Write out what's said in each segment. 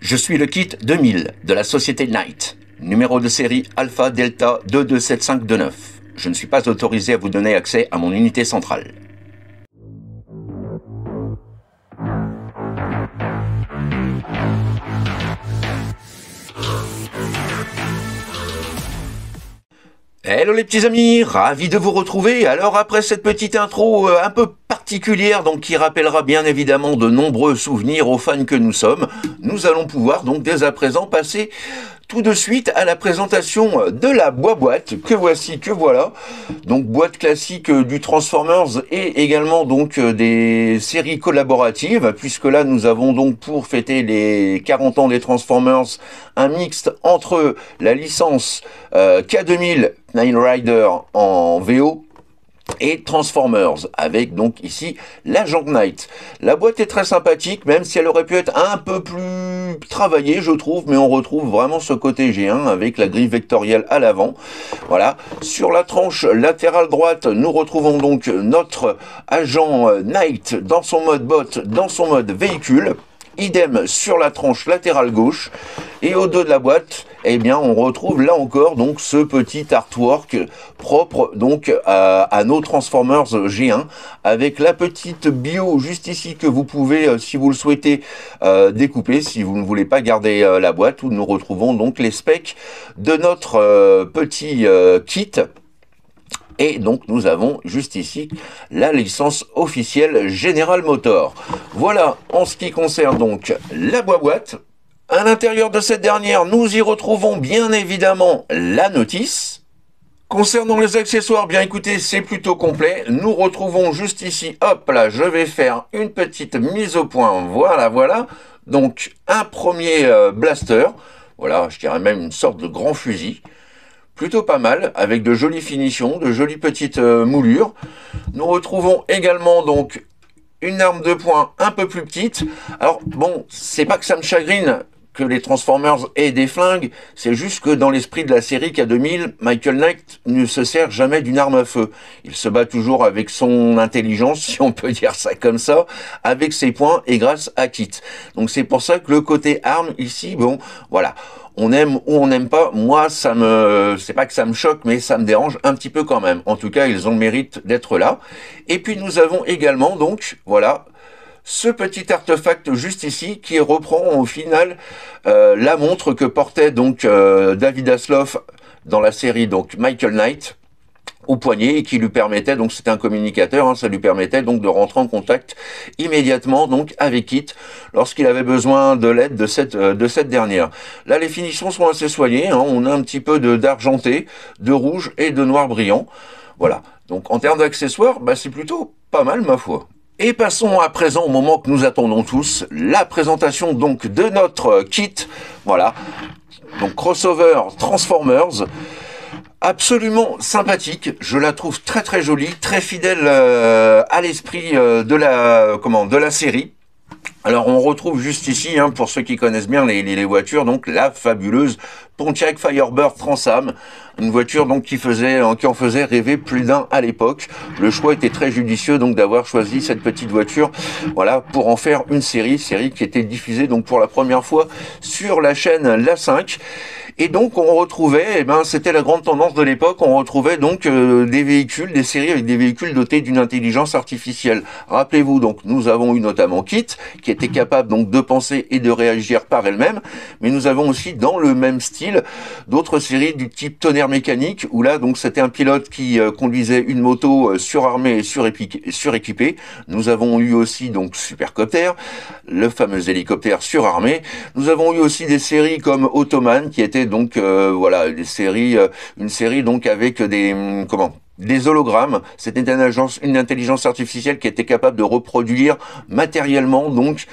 Je suis le kit 2000 de la société Knight, numéro de série Alpha Delta 227529. Je ne suis pas autorisé à vous donner accès à mon unité centrale. Hello les petits amis, ravi de vous retrouver. Alors après cette petite intro un peu particulière, donc qui rappellera bien évidemment de nombreux souvenirs aux fans que nous sommes, nous allons pouvoir donc dès à présent passer tout de suite à la présentation de la boîte que voici, que voilà. Donc boîte classique du Transformers et également donc des séries collaboratives, puisque là nous avons donc pour fêter les 40 ans des Transformers un mixte entre la licence K2000 Knight Rider en VO et Transformers, avec donc ici l'agent Knight. La boîte est très sympathique, même si elle aurait pu être un peu plus travaillée, je trouve, mais on retrouve vraiment ce côté G1 avec la grille vectorielle à l'avant. Voilà. Sur la tranche latérale droite, nous retrouvons donc notre agent Knight dans son mode bot, dans son mode véhicule. Idem sur la tranche latérale gauche, et au dos de la boîte, eh bien, on retrouve là encore donc ce petit artwork propre donc à nos Transformers G1, avec la petite bio juste ici que vous pouvez, si vous le souhaitez, découper, si vous ne voulez pas garder la boîte, où nous retrouvons donc les specs de notre petit kit. Et donc nous avons juste ici la licence officielle General Motors. Voilà en ce qui concerne donc la boîte. À l'intérieur de cette dernière, nous y retrouvons bien évidemment la notice. Concernant les accessoires, bien écoutez, c'est plutôt complet. Nous retrouvons juste ici, hop là, je vais faire une petite mise au point. Voilà. Donc un premier blaster. Voilà, je dirais même une sorte de grand fusil. Plutôt pas mal, avec de jolies finitions, de jolies petites moulures. Nous retrouvons également donc une arme de poing un peu plus petite. Alors bon, c'est pas que ça me chagrine que les Transformers aient des flingues, c'est juste que dans l'esprit de la série K2000, Michael Knight ne se sert jamais d'une arme à feu. Il se bat toujours avec son intelligence, si on peut dire ça comme ça, avec ses poings et grâce à Kit. Donc c'est pour ça que le côté arme ici, bon, voilà. On aime ou on n'aime pas, moi c'est pas que ça me choque, mais ça me dérange un petit peu quand même. En tout cas, ils ont le mérite d'être là. Et puis nous avons également donc, voilà, ce petit artefact juste ici qui reprend au final la montre que portait donc David Hasselhoff dans la série donc Michael Knight au poignet, et qui lui permettait, donc c'était un communicateur, hein, ça lui permettait donc de rentrer en contact immédiatement donc avec Kit lorsqu'il avait besoin de l'aide de cette dernière. Là les finitions sont assez soignées, hein, on a un petit peu d'argenté, de rouge et de noir brillant. Voilà, donc en termes d'accessoires, bah, c'est plutôt pas mal ma foi. Et passons à présent au moment que nous attendons tous, la présentation donc de notre kit. Voilà, donc crossover Transformers. Absolument sympathique, je la trouve très très jolie, très fidèle à l'esprit de la série. Alors on retrouve juste ici, hein, pour ceux qui connaissent bien les voitures, donc la fabuleuse Pontiac Firebird Trans-Am, une voiture donc qui en faisait rêver plus d'un à l'époque. Le choix était très judicieux donc d'avoir choisi cette petite voiture, voilà, pour en faire une série qui était diffusée donc pour la première fois sur la chaîne La 5. Et donc on retrouvait, c'était la grande tendance de l'époque, on retrouvait donc des séries avec des véhicules dotés d'une intelligence artificielle. Rappelez-vous, donc nous avons eu notamment Kit, qui était capable donc de penser et de réagir par elle-même, mais nous avons aussi dans le même style d'autres séries du type Tonnerre mécanique, où là donc c'était un pilote qui conduisait une moto surarmée et suréquipée. Nous avons eu aussi donc Supercopter, le fameux hélicoptère surarmé. Nous avons eu aussi des séries comme Ottoman, qui était donc voilà, une série donc avec des hologrammes. C'était une intelligence artificielle qui était capable de reproduire matériellement donc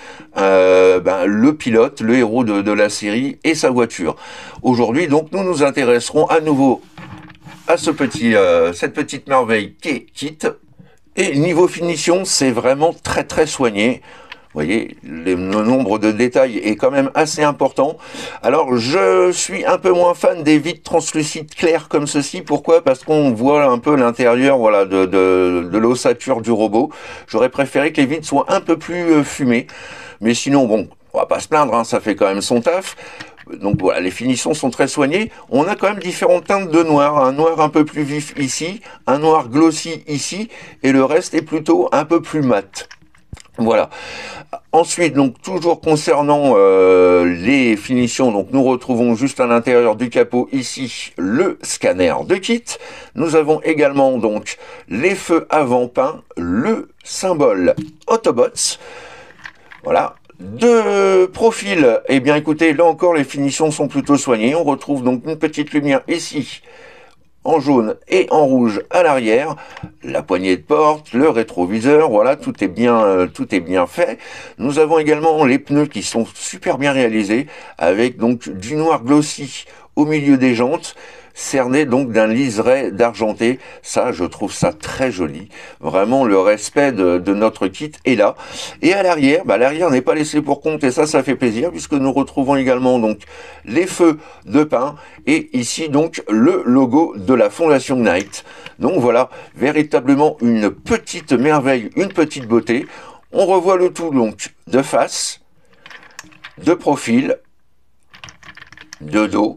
le pilote, le héros de la série et sa voiture. Aujourd'hui donc nous nous intéresserons à nouveau à cette petite merveille qui est Kit. Et niveau finition, c'est vraiment très très soigné. Vous voyez, le nombre de détails est quand même assez important. Alors, je suis un peu moins fan des vitres translucides claires comme ceci. Pourquoi ? Parce qu'on voit un peu l'intérieur, voilà, de l'ossature du robot. J'aurais préféré que les vitres soient un peu plus fumées. Mais sinon, bon, On va pas se plaindre, hein, ça fait quand même son taf. Donc voilà, les finitions sont très soignées. On a quand même différentes teintes de noir. Un noir un peu plus vif ici, un noir glossy ici, et le reste est plutôt un peu plus mat. Voilà. Ensuite, donc toujours concernant les finitions, donc nous retrouvons juste à l'intérieur du capot ici le scanner de kit. Nous avons également donc les feux avant peints, le symbole Autobots. Voilà. De profil, eh bien écoutez, là encore les finitions sont plutôt soignées. On retrouve donc une petite lumière ici en jaune et en rouge à l'arrière, la poignée de porte, le rétroviseur, voilà, tout est bien fait. Nous avons également les pneus qui sont super bien réalisés, avec donc du noir glossy au milieu des jantes, cerné donc d'un liseré d'argenté. Ça, je trouve ça très joli. Vraiment, le respect de notre kit est là. Et à l'arrière, l'arrière n'est pas laissé pour compte, et ça fait plaisir, puisque nous retrouvons également donc les feux de pin, et ici donc le logo de la Fondation Knight. Donc voilà, véritablement une petite merveille, une petite beauté. On revoit le tout donc de face, de profil, de dos,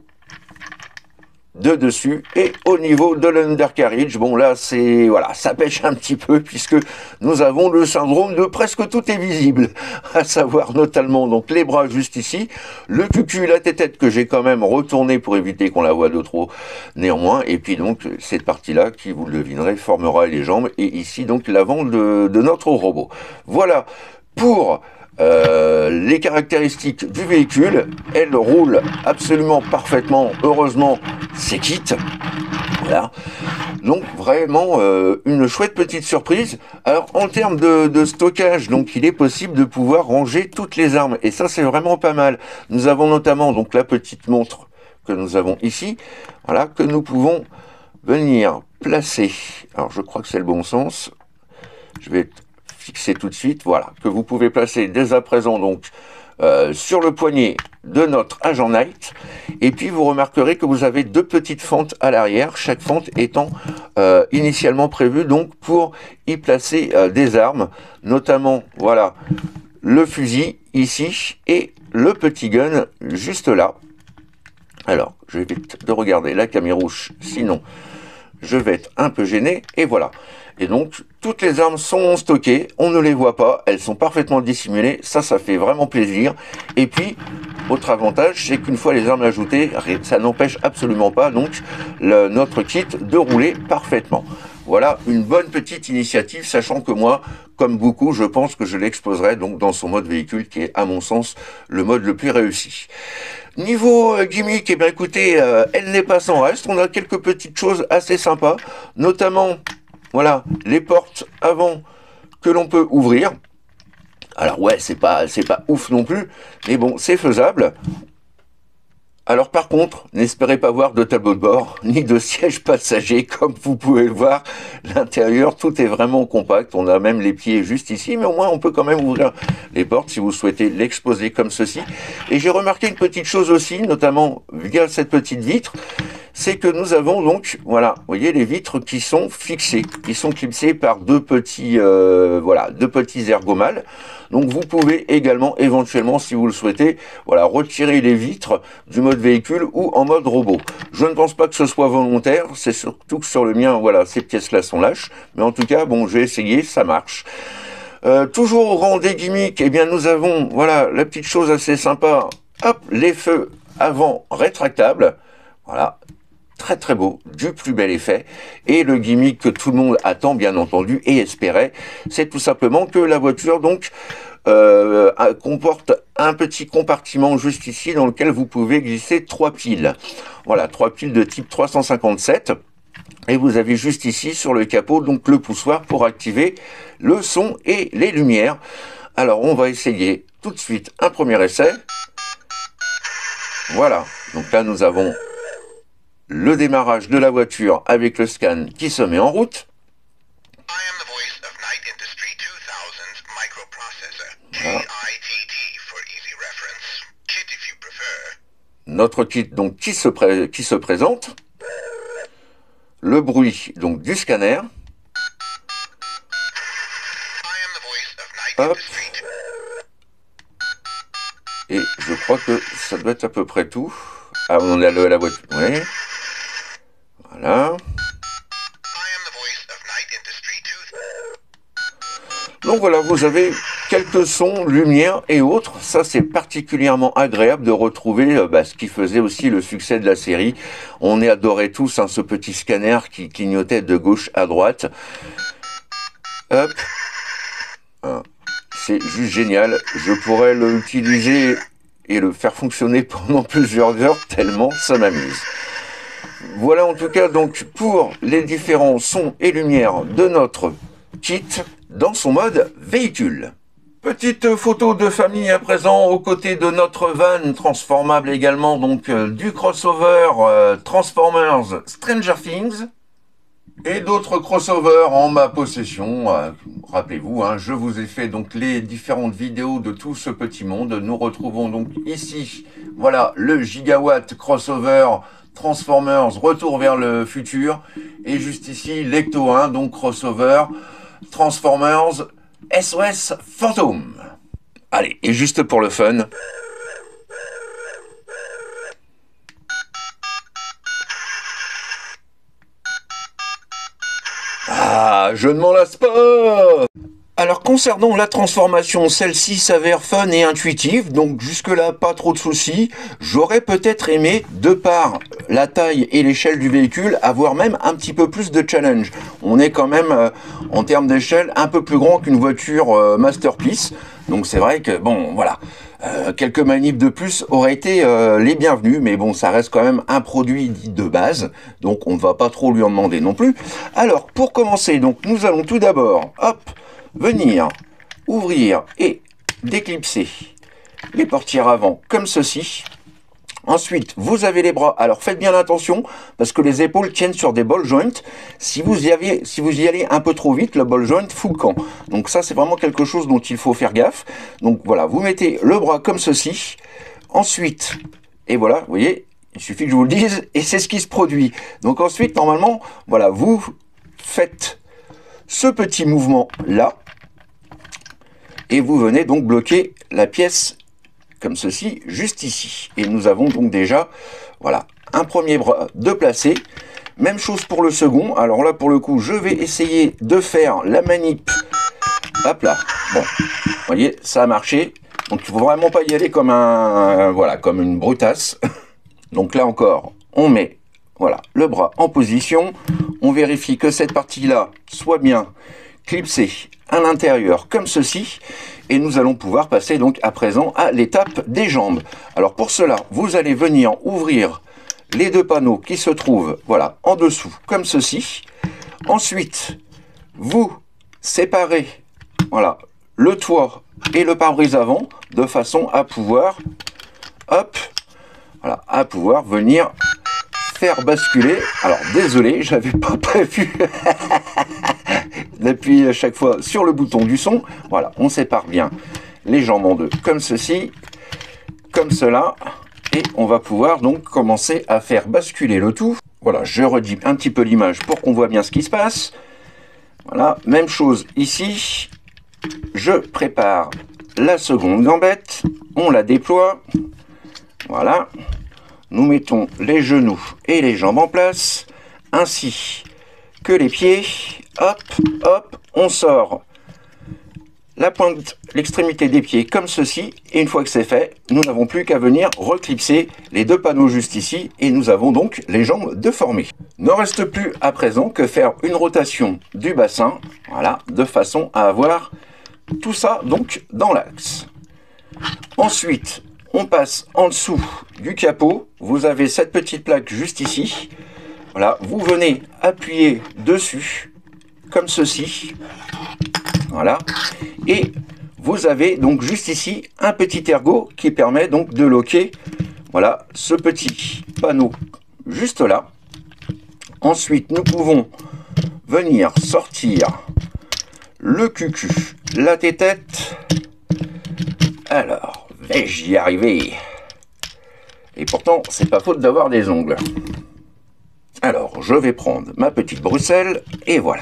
de dessus et au niveau de l'undercarriage. Bon là c'est voilà, ça pêche un petit peu puisque nous avons le syndrome de presque tout est visible, à savoir notamment donc les bras juste ici, le cucu, la tête que j'ai quand même retourné pour éviter qu'on la voie de trop néanmoins, et puis donc cette partie là qui, vous le devinerez, formera les jambes, et ici donc l'avant de notre robot. Voilà pour les caractéristiques du véhicule. Elle roule absolument parfaitement, heureusement c'est quitte. Voilà. Donc vraiment une chouette petite surprise. Alors en termes de stockage, donc il est possible de pouvoir ranger toutes les armes, et ça c'est vraiment pas mal. Nous avons notamment donc la petite montre que nous avons ici, voilà, que nous pouvons venir placer. Alors je crois que c'est le bon sens. Je vais fixer tout de suite, voilà, que vous pouvez placer dès à présent donc sur le poignet de notre agent Knight. Et puis vous remarquerez que vous avez deux petites fentes à l'arrière, chaque fente étant initialement prévue donc pour y placer des armes, notamment voilà le fusil ici et le petit gun juste là. Alors je vais vite de regarder la caméra rouge, sinon je vais être un peu gêné, et voilà. Et donc, toutes les armes sont stockées, on ne les voit pas, elles sont parfaitement dissimulées, ça fait vraiment plaisir. Et puis, autre avantage, c'est qu'une fois les armes ajoutées, ça n'empêche absolument pas donc notre kit de rouler parfaitement. Voilà une bonne petite initiative, sachant que moi, comme beaucoup, je pense que je l'exposerai donc dans son mode véhicule, qui est à mon sens le mode le plus réussi. Niveau gimmick, eh bien écoutez, elle n'est pas sans reste. On a quelques petites choses assez sympas, notamment, voilà, les portes avant que l'on peut ouvrir. Alors ouais, c'est pas ouf non plus, mais bon, c'est faisable. Alors par contre, n'espérez pas voir de tableau de bord, ni de siège passager, comme vous pouvez le voir. L'intérieur, tout est vraiment compact. On a même les pieds juste ici, mais au moins on peut quand même ouvrir les portes si vous souhaitez l'exposer comme ceci. Et j'ai remarqué une petite chose aussi, notamment via cette petite vitre, c'est que nous avons donc, voilà, vous voyez les vitres qui sont fixées, qui sont clipsées par deux petits ergomales. Donc vous pouvez également, éventuellement, si vous le souhaitez, voilà, retirer les vitres du mode véhicule ou en mode robot. Je ne pense pas que ce soit volontaire, c'est surtout que sur le mien, voilà, ces pièces-là sont lâches. Mais en tout cas, bon, j'ai essayé, ça marche. Toujours au rang des gimmicks, eh bien nous avons, voilà, la petite chose assez sympa, hop, les feux avant rétractables, voilà. Très très beau, du plus bel effet. Et le gimmick que tout le monde attend bien entendu et espérait, c'est tout simplement que la voiture donc comporte un petit compartiment juste ici dans lequel vous pouvez glisser 3 piles. Voilà, 3 piles de type 357. Et vous avez juste ici sur le capot donc le poussoir pour activer le son et les lumières. Alors on va essayer tout de suite un premier essai. Voilà, donc là nous avons le démarrage de la voiture avec le scan qui se met en route. Voilà. Notre kit donc qui se présente. Le bruit donc du scanner. Hop. Et je crois que ça doit être à peu près tout. Ah, on a la voiture. Ouais. Voilà. Donc voilà, vous avez quelques sons, lumière et autres. Ça, c'est particulièrement agréable de retrouver ce qui faisait aussi le succès de la série. On est adoré tous, hein, ce petit scanner qui clignotait de gauche à droite. Hop. C'est juste génial. Je pourrais l'utiliser et le faire fonctionner pendant plusieurs heures, tellement ça m'amuse. Voilà en tout cas donc pour les différents sons et lumières de notre kit dans son mode véhicule. Petite photo de famille à présent aux côtés de notre van transformable également, donc du crossover Transformers Stranger Things et d'autres crossovers en ma possession. Rappelez-vous, hein, je vous ai fait donc les différentes vidéos de tout ce petit monde. Nous retrouvons donc ici, voilà, le Gigawatt crossover Transformers Retour vers le futur, et juste ici l'Ecto 1, donc crossover Transformers SOS Fantôme. Allez, et juste pour le fun, ah, je ne m'en lasse pas. Alors concernant la transformation, celle-ci s'avère fun et intuitive, donc jusque-là pas trop de soucis. J'aurais peut-être aimé, de par la taille et l'échelle du véhicule, avoir même un petit peu plus de challenge. On est quand même, en termes d'échelle, un peu plus grand qu'une voiture Masterpiece, donc c'est vrai que, bon, voilà, quelques manips de plus auraient été les bienvenus, mais bon, ça reste quand même un produit dit de base, donc on ne va pas trop lui en demander non plus. Alors, pour commencer, donc nous allons tout d'abord, hop, venir ouvrir et déclipser les portières avant comme ceci. Ensuite, vous avez les bras. Alors faites bien attention parce que les épaules tiennent sur des ball joints. Si vous y allez un peu trop vite, le ball joint fout le camp. Donc ça, c'est vraiment quelque chose dont il faut faire gaffe. Donc voilà, vous mettez le bras comme ceci. Ensuite, et voilà, vous voyez, il suffit que je vous le dise et c'est ce qui se produit. Donc ensuite, normalement, voilà, vous faites ce petit mouvement là. Et vous venez donc bloquer la pièce comme ceci, juste ici. Et nous avons donc déjà, voilà, un premier bras de placer. Même chose pour le second. Alors là, pour le coup, je vais essayer de faire la manip. Hop là. Bon, vous voyez, ça a marché. Donc il ne faut vraiment pas y aller comme voilà, comme une brutasse. Donc là encore, on met, voilà, le bras en position. On vérifie que cette partie-là soit bien clipsée à l'intérieur comme ceci, et nous allons pouvoir passer donc à présent à l'étape des jambes. Alors pour cela, vous allez venir ouvrir les deux panneaux qui se trouvent, voilà, en dessous comme ceci. Ensuite, vous séparez, voilà, le toit et le pare-brise avant de façon à pouvoir, hop, voilà, à pouvoir venir faire basculer. Alors désolé, j'avais pas prévu d'appuyer à chaque fois sur le bouton du son. Voilà, on sépare bien les jambes en deux comme ceci, comme cela, et on va pouvoir donc commencer à faire basculer le tout. Voilà, je redis un petit peu l'image pour qu'on voit bien ce qui se passe. Voilà, même chose ici. Je prépare la seconde gambette, on la déploie. Voilà, nous mettons les genoux et les jambes en place, ainsi que les pieds. Hop, hop, on sort la pointe, l'extrémité des pieds comme ceci, et une fois que c'est fait, nous n'avons plus qu'à venir reclipser les deux panneaux juste ici, et nous avons donc les jambes déformées. Ne reste plus à présent que faire une rotation du bassin, voilà, de façon à avoir tout ça donc dans l'axe. Ensuite, on passe en dessous du capot, vous avez cette petite plaque juste ici, voilà, vous venez appuyer dessus, comme ceci, voilà, et vous avez donc juste ici un petit ergot qui permet donc de loquer, voilà, ce petit panneau juste là. Ensuite, nous pouvons venir sortir le cucu, la tétette. Alors, vais-je y arriver? Et pourtant, c'est pas faute d'avoir des ongles. Alors, je vais prendre ma petite Bruxelles, et voilà.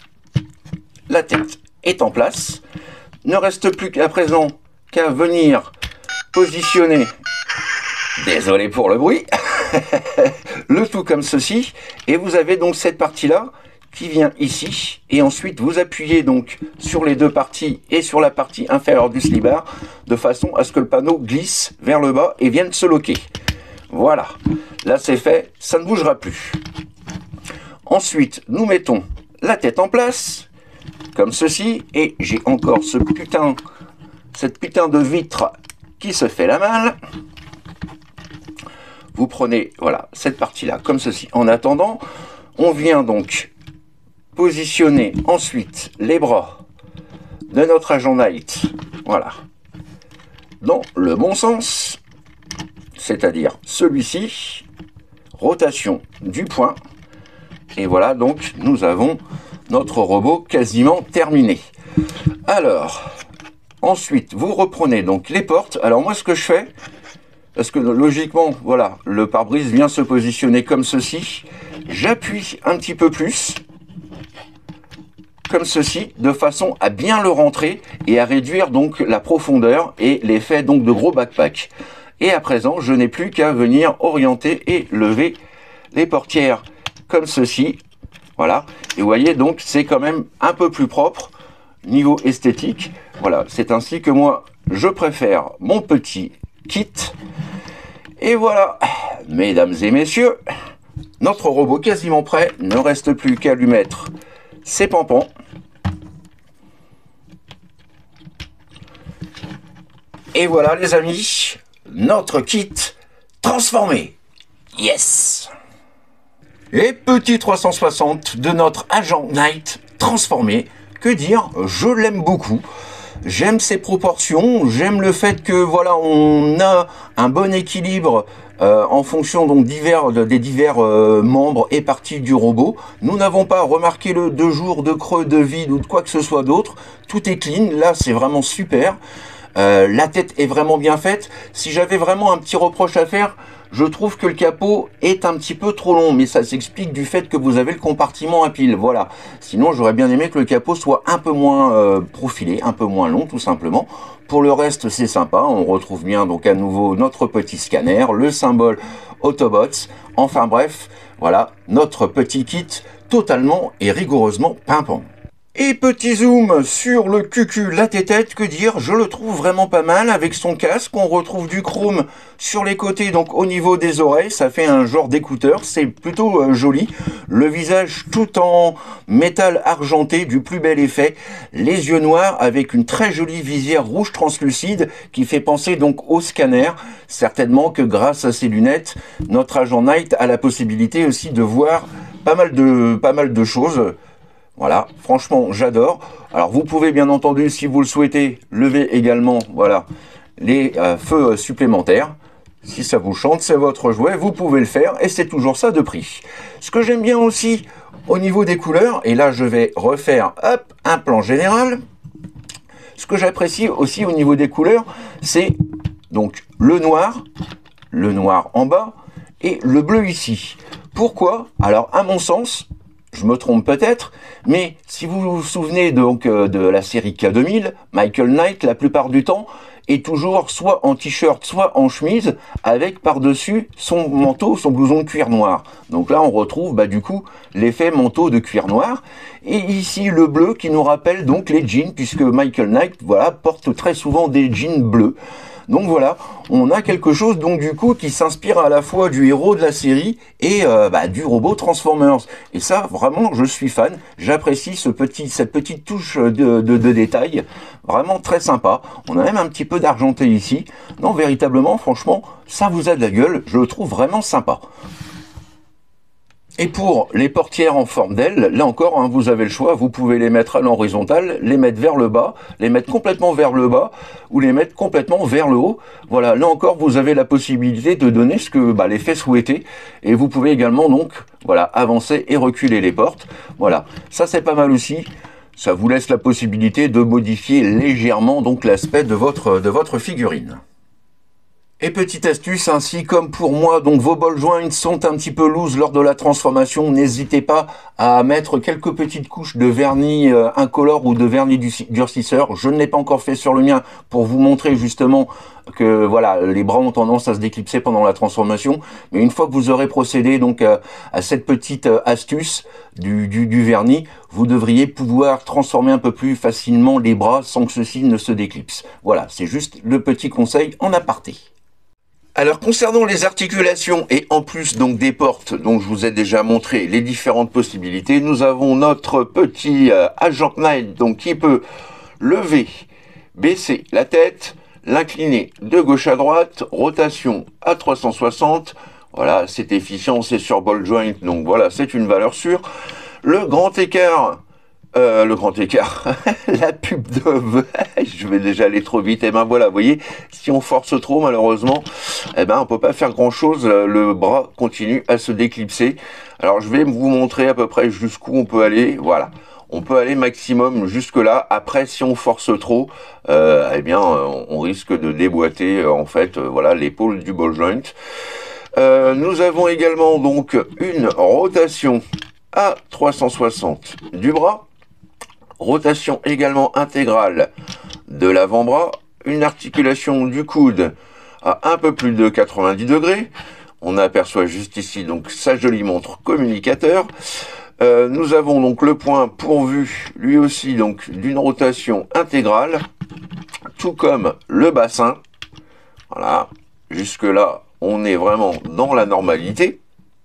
La tête est en place. Ne reste plus qu'à présent qu'à venir positionner, désolé pour le bruit, le tout comme ceci, et vous avez donc cette partie-là qui vient ici, et ensuite vous appuyez donc sur les deux parties et sur la partie inférieure du slibard, de façon à ce que le panneau glisse vers le bas et vienne se loquer. Voilà, là c'est fait, ça ne bougera plus. Ensuite, nous mettons la tête en place, comme ceci, et j'ai encore cette putain de vitre qui se fait la malle. Vous prenez, voilà, cette partie-là, comme ceci. En attendant, on vient donc positionner ensuite les bras de notre agent Night, voilà, dans le bon sens, c'est-à-dire celui-ci, rotation du poing, et voilà, donc nous avons notre robot quasiment terminé. Alors, ensuite, vous reprenez donc les portes. Alors moi, ce que je fais, parce que logiquement, voilà, le pare-brise vient se positionner comme ceci, j'appuie un petit peu plus, comme ceci, de façon à bien le rentrer et à réduire donc la profondeur et l'effet donc de gros backpack. Et à présent, je n'ai plus qu'à venir orienter et lever les portières comme ceci. Voilà, et vous voyez donc c'est quand même un peu plus propre niveau esthétique. Voilà, c'est ainsi que moi je préfère mon petit kit. Et voilà, mesdames et messieurs, notre robot quasiment prêt. Ne reste plus qu'à lui mettre ses pompons. Et voilà les amis, notre kit transformé. Yes! Et petit 360 de notre agent Night transformé. Que dire, je l'aime beaucoup. J'aime ses proportions, j'aime le fait que voilà, on a un bon équilibre en fonction donc des divers membres et parties du robot. Nous n'avons pas remarqué le 2 jours de creux, de vide ou de quoi que ce soit d'autre. Tout est clean, là c'est vraiment super. La tête est vraiment bien faite. Si j'avais vraiment un petit reproche à faire, je trouve que le capot est un petit peu trop long, mais ça s'explique du fait que vous avez le compartiment à pile, voilà. Sinon, j'aurais bien aimé que le capot soit un peu moins profilé, un peu moins long, tout simplement. Pour le reste, c'est sympa. On retrouve bien donc à nouveau notre petit scanner, le symbole Autobots. Enfin bref, voilà, notre petit kit totalement et rigoureusement pimpant. Et petit zoom sur le cucu, la tête, que dire, je le trouve vraiment pas mal avec son casque. On retrouve du chrome sur les côtés, donc au niveau des oreilles, ça fait un genre d'écouteur, c'est plutôt joli. Le visage tout en métal argenté, du plus bel effet. Les yeux noirs avec une très jolie visière rouge translucide qui fait penser donc au scanner. Certainement que grâce à ces lunettes, notre agent Night a la possibilité aussi de voir pas mal de choses. Voilà, franchement, j'adore. Alors, vous pouvez bien entendu, si vous le souhaitez, lever également, voilà, les feux supplémentaires. Si ça vous chante, c'est votre jouet, vous pouvez le faire, et c'est toujours ça de prix. Ce que j'aime bien aussi, au niveau des couleurs, et là, je vais refaire, hop, un plan général. Ce que j'apprécie aussi au niveau des couleurs, c'est donc le noir en bas, et le bleu ici. Pourquoi? Alors, à mon sens, je me trompe peut-être, mais si vous vous souvenez donc de la série K2000, Michael Knight, la plupart du temps, est toujours soit en t-shirt, soit en chemise, avec par-dessus son manteau, son blouson de cuir noir. Donc là, on retrouve du coup l'effet manteau de cuir noir. Et ici, le bleu qui nous rappelle donc les jeans, puisque Michael Knight, voilà, porte très souvent des jeans bleus. Donc voilà, on a quelque chose donc du coup qui s'inspire à la fois du héros de la série et du robot Transformers. Et ça, vraiment, je suis fan. J'apprécie cette petite touche de détail. Vraiment très sympa. On a même un petit peu d'argenté ici. Non, véritablement, franchement, ça vous a de la gueule. Je le trouve vraiment sympa. Et pour les portières en forme d'aile, là encore, vous avez le choix, vous pouvez les mettre à l'horizontale, les mettre vers le bas, les mettre complètement vers le bas, ou les mettre complètement vers le haut. Voilà, là encore, vous avez la possibilité de donner ce que l'effet souhaité, et vous pouvez également donc, voilà, avancer et reculer les portes. Voilà, ça c'est pas mal aussi. Ça vous laisse la possibilité de modifier légèrement donc l'aspect de votre figurine. Et petite astuce, ainsi comme pour moi, donc vos ball joints sont un petit peu loose lors de la transformation, n'hésitez pas à mettre quelques petites couches de vernis incolore ou de vernis durcisseur. Je ne l'ai pas encore fait sur le mien pour vous montrer justement que voilà, les bras ont tendance à se déclipser pendant la transformation. Mais une fois que vous aurez procédé donc à cette petite astuce du vernis, vous devriez pouvoir transformer un peu plus facilement les bras sans que ceux-ci ne se déclipsent. Voilà, c'est juste le petit conseil en aparté. Alors concernant les articulations et en plus donc des portes dont je vous ai déjà montré les différentes possibilités, nous avons notre petit Agent Knight donc qui peut lever, baisser la tête, l'incliner de gauche à droite, rotation à 360. Voilà, c'est efficient, c'est sur ball joint, donc voilà, c'est une valeur sûre. Le grand écart, la pub de... je vais déjà aller trop vite, et ben voilà, vous voyez, si on force trop, malheureusement, eh ben on peut pas faire grand chose, le bras continue à se déclipser. Alors je vais vous montrer à peu près jusqu'où on peut aller, voilà. On peut aller maximum jusque là. Après, si on force trop, eh bien, on risque de déboîter en fait, voilà, l'épaule du ball joint. Nous avons également donc une rotation à 360 du bras, rotation également intégrale de l'avant-bras, une articulation du coude à un peu plus de 90 degrés. On aperçoit juste ici donc sa jolie montre communicateur. Nous avons donc le point pourvu, lui aussi, donc d'une rotation intégrale, tout comme le bassin. Voilà, jusque-là, on est vraiment dans la normalité.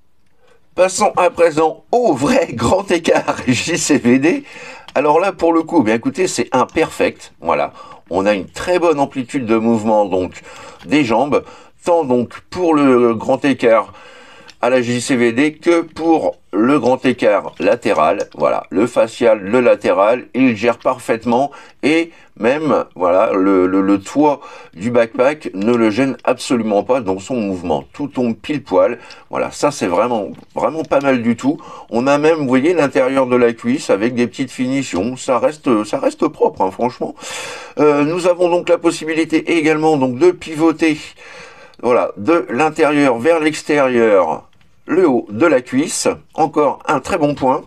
Passons à présent au vrai grand écart JCVD. Alors là, pour le coup, bien écoutez, c'est imperfect. Voilà, on a une très bonne amplitude de mouvement donc des jambes, tant donc pour le grand écart à la JCVD que pour le grand écart latéral. Voilà, le facial, le latéral, il gère parfaitement et même voilà le toit du backpack ne le gêne absolument pas dans son mouvement. Tout tombe pile poil. Voilà, ça c'est vraiment pas mal du tout. On a même, vous voyez, l'intérieur de la cuisse avec des petites finitions. Ça reste propre, hein, franchement. Nous avons donc la possibilité également donc de pivoter. Voilà, de l'intérieur vers l'extérieur, le haut de la cuisse, encore un très bon point.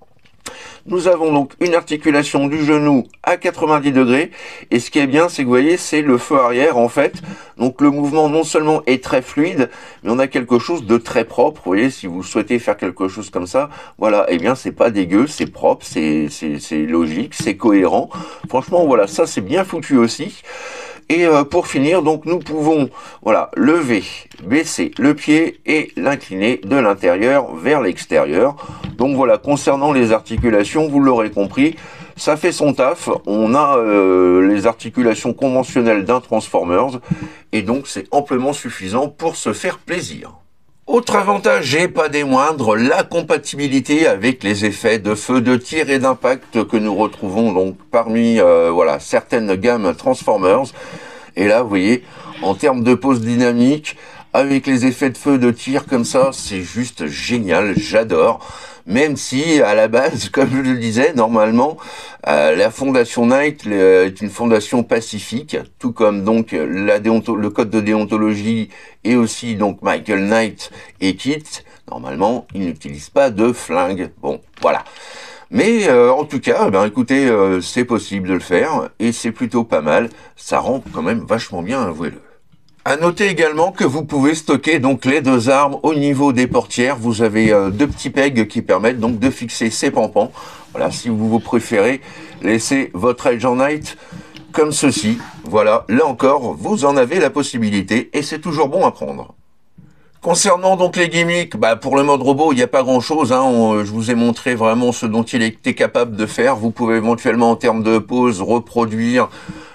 Nous avons donc une articulation du genou à 90 degrés, et ce qui est bien, c'est que vous voyez, c'est le feu arrière en fait, donc le mouvement non seulement est très fluide, mais on a quelque chose de très propre, vous voyez, si vous souhaitez faire quelque chose comme ça, voilà, eh bien c'est pas dégueu, c'est propre, c'est logique, c'est cohérent, franchement voilà, ça c'est bien foutu aussi. Et pour finir, donc nous pouvons voilà lever, baisser le pied et l'incliner de l'intérieur vers l'extérieur. Donc voilà, concernant les articulations, vous l'aurez compris, ça fait son taf. On a les articulations conventionnelles d'un Transformers et donc c'est amplement suffisant pour se faire plaisir. Autre avantage et pas des moindres, la compatibilité avec les effets de feu, de tir et d'impact que nous retrouvons donc parmi voilà certaines gammes Transformers. Et là, vous voyez, en termes de pose dynamique, avec les effets de feu, de tir comme ça, c'est juste génial, j'adore. Même si, à la base, comme je le disais, normalement, la fondation Knight est une fondation pacifique, tout comme donc le code de déontologie et aussi donc Michael Knight et Kit. Normalement, ils n'utilisent pas de flingue. Bon, voilà. Mais en tout cas, ben écoutez, c'est possible de le faire et c'est plutôt pas mal. Ça rend quand même vachement bien, avouez-le. À noter également que vous pouvez stocker donc les deux armes au niveau des portières. Vous avez deux petits pegs qui permettent donc de fixer ces pampans. Voilà, si vous préférez, laissez votre Agent Knight comme ceci. Voilà, là encore, vous en avez la possibilité et c'est toujours bon à prendre. Concernant donc les gimmicks, bah pour le mode robot, il n'y a pas grand-chose. Hein. Je vous ai montré vraiment ce dont il était capable de faire. Vous pouvez éventuellement, en termes de pause, reproduire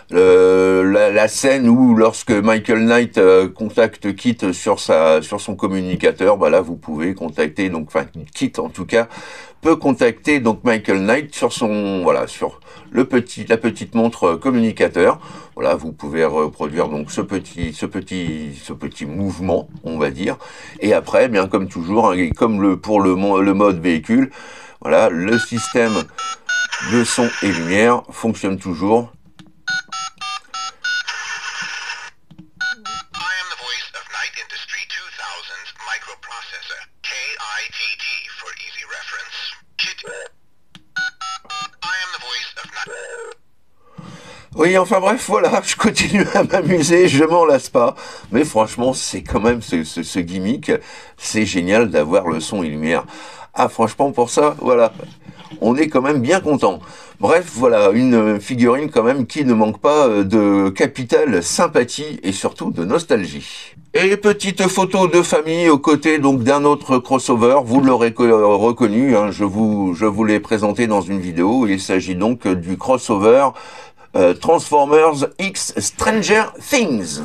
la scène où, lorsque Michael Knight contacte Kit sur son communicateur, bah là, vous pouvez contacter, donc, enfin, Kit en tout cas, peut contacter donc Michael Knight sur la petite montre communicateur. Voilà, vous pouvez reproduire donc ce petit mouvement, on va dire. Et après, bien comme toujours, hein, comme pour le mode véhicule, voilà, le système de son et lumière fonctionne toujours. Industry 2000 microprocessor, KITT for easy reference. Kit. I am the voice of... Oui, enfin bref, voilà, je continue à m'amuser, je m'en lasse pas. Mais franchement, c'est quand même ce gimmick, c'est génial d'avoir le son et lumière. Ah, franchement, pour ça, voilà, on est quand même bien content. Bref, voilà, une figurine quand même qui ne manque pas de capital sympathie et surtout de nostalgie. Et petite photo de famille aux côtés donc d'un autre crossover, vous l'aurez reconnu, hein, je vous l'ai présenté dans une vidéo, il s'agit donc du crossover Transformers X Stranger Things.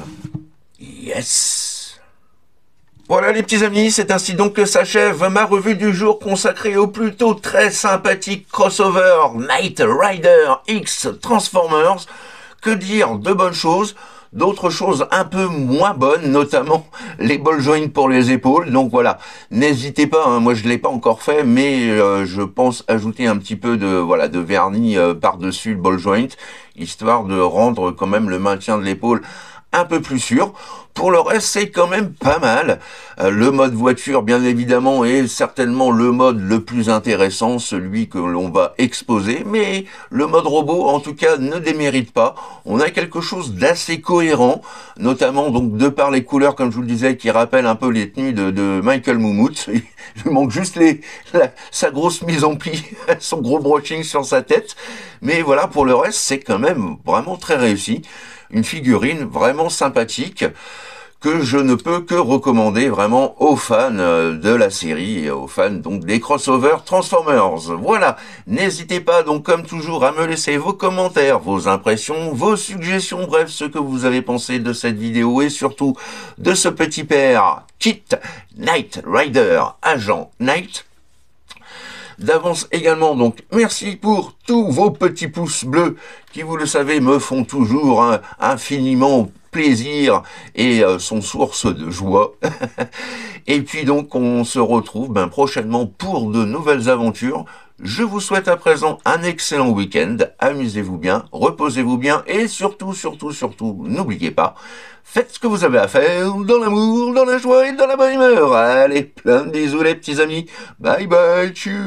Yes. Voilà les petits amis, c'est ainsi donc que s'achève ma revue du jour consacrée au plutôt très sympathique crossover Knight Rider X Transformers. Que dire de bonnes choses, d'autres choses un peu moins bonnes, notamment les ball joints pour les épaules. Donc voilà, n'hésitez pas, hein, moi je l'ai pas encore fait, mais je pense ajouter un petit peu de vernis par-dessus le ball joint, histoire de rendre quand même le maintien de l'épaule un peu plus sûr. Pour le reste, c'est quand même pas mal. Le mode voiture, bien évidemment, est certainement le mode le plus intéressant, celui que l'on va exposer, mais le mode robot, en tout cas, ne démérite pas. On a quelque chose d'assez cohérent, notamment donc de par les couleurs, comme je vous le disais, qui rappellent un peu les tenues de Michael Moumout. Il manque juste sa grosse mise en pli, son gros brushing sur sa tête. Mais voilà, pour le reste, c'est quand même vraiment très réussi. Une figurine vraiment sympathique que je ne peux que recommander vraiment aux fans de la série et aux fans donc des crossovers Transformers. Voilà, n'hésitez pas donc comme toujours à me laisser vos commentaires, vos impressions, vos suggestions, bref, ce que vous avez pensé de cette vidéo et surtout de ce petit père Kit Knight Rider Agent Knight. D'avance également, donc merci pour tous vos petits pouces bleus qui, vous le savez, me font toujours infiniment plaisir et sont source de joie. Et puis donc on se retrouve prochainement pour de nouvelles aventures. Je vous souhaite à présent un excellent week-end, amusez-vous bien, reposez-vous bien et surtout, n'oubliez pas, faites ce que vous avez à faire dans l'amour, dans la joie et dans la bonne humeur. Allez, plein de bisous les petits amis, bye bye, tchuss.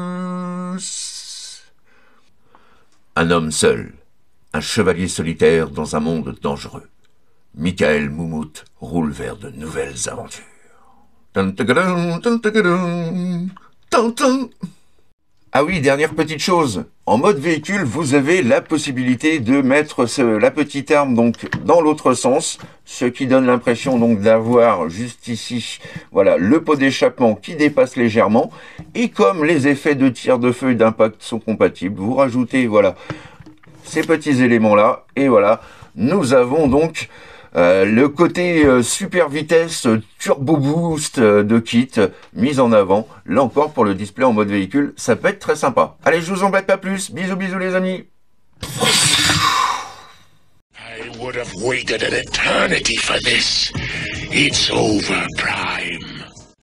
Un homme seul, un chevalier solitaire dans un monde dangereux. Michael Moumout roule vers de nouvelles aventures. Ah oui, dernière petite chose. En mode véhicule, vous avez la possibilité de mettre la petite arme donc dans l'autre sens, ce qui donne l'impression donc d'avoir juste ici, voilà, le pot d'échappement qui dépasse légèrement. Et comme les effets de tir de feu et d'impact sont compatibles, vous rajoutez voilà ces petits éléments là et voilà, nous avons donc le côté super vitesse turbo boost de Kit mis en avant, là encore pour le display en mode véhicule, ça peut être très sympa. Allez, je vous embête pas plus, bisous les amis. I would have waited an eternity for this. It's over,